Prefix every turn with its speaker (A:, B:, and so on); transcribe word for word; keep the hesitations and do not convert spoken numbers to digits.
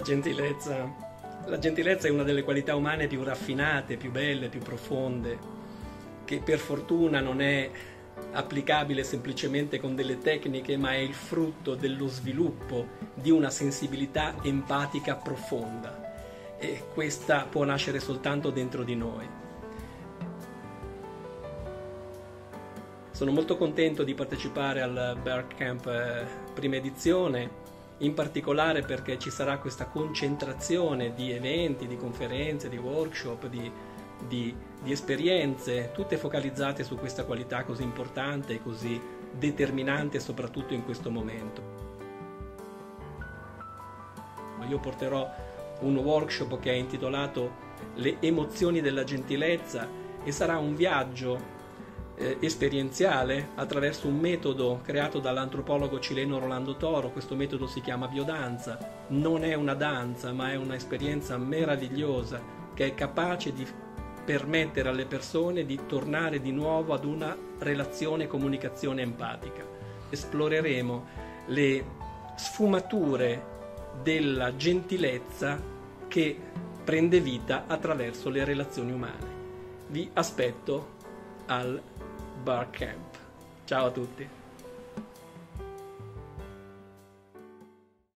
A: gentilezza, la gentilezza è una delle qualità umane più raffinate, più belle, più profonde, che per fortuna non è applicabile semplicemente con delle tecniche, ma è il frutto dello sviluppo di una sensibilità empatica profonda, e questa può nascere soltanto dentro di noi. Sono molto contento di partecipare al Bear Camp eh, prima edizione, in particolare perché ci sarà questa concentrazione di eventi, di conferenze, di workshop, di, di, di esperienze, tutte focalizzate su questa qualità così importante e così determinante, soprattutto in questo momento. Io porterò un workshop che è intitolato Le emozioni della gentilezza e sarà un viaggio Eh, esperienziale attraverso un metodo creato dall'antropologo cileno Rolando Toro. Questo metodo si chiama biodanza, non è una danza ma è un'esperienza meravigliosa che è capace di permettere alle persone di tornare di nuovo ad una relazione e comunicazione empatica. Esploreremo le sfumature della gentilezza che prende vita attraverso le relazioni umane. Vi aspetto al Bear Camp. Ciao a tutti.